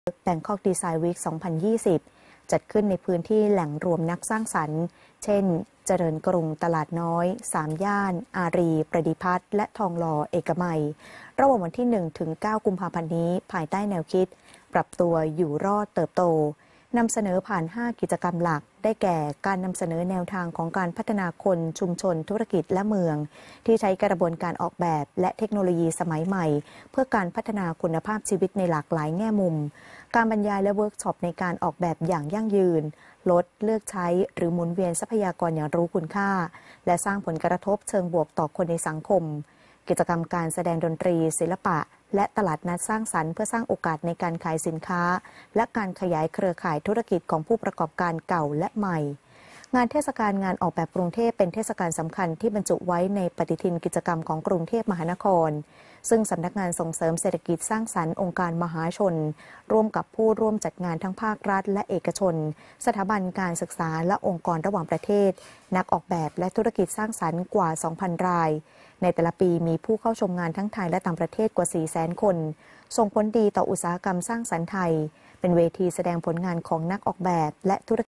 Bangkok Design Week 2020 จัดขึ้นในพื้นที่แหล่งรวมนักสร้างสรรค์เช่นเจริญกรุงตลาดน้อย3ย่านอารีประดิพัฒน์และทองหล่อเอกมัยระหว่างวันที่1ถึง9กุมภาพันธ์นี้ภายใต้แนวคิดปรับตัวอยู่รอดเติบโตนำเสนอผ่าน5กิจกรรมหลักได้แก่การนำเสนอแนวทางของการพัฒนาคนชุมชนธุรกิจและเมืองที่ใช้กระบวนการออกแบบและเทคโนโลยีสมัยใหม่เพื่อการพัฒนาคุณภาพชีวิตในหลากหลายแง่มุมการบรรยายและเวิร์กช็อปในการออกแบบอย่างยั่งยืนลดเลือกใช้หรือหมุนเวียนทรัพยากรอย่างรู้คุณค่าและสร้างผลกระทบเชิงบวกต่อคนในสังคมกิจกรรมการแสดงดนตรีศิลปะและตลาดนัดสร้างสรรค์เพื่อสร้างโอกาสในการขายสินค้าและการขยายเครือข่ายธุรกิจของผู้ประกอบการเก่าและใหม่งานเทศกาลงานออกแบบกรุงเทพเป็นเทศกาลสำคัญที่บรรจุไว้ในปฏิทินกิจกรรมของกรุงเทพมหานครซึ่งสำนักงานส่งเสริมเศรษฐกิจสร้างสรรค์องค์การมหาชนร่วมกับผู้ร่วมจัดงานทั้งภาครัฐและเอกชนสถาบันการศึกษาและองค์กรระหว่างประเทศนักออกแบบและธุรกิจสร้างสรรค์กว่า 2,000 รายในแต่ละปีมีผู้เข้าชมงานทั้งไทยและต่างประเทศกว่า 400,000 คนส่งผลดีต่ออุตสาหกรรมสร้างสรรค์ไทยเป็นเวทีแสดงผลงานของนักออกแบบและธุรกิจ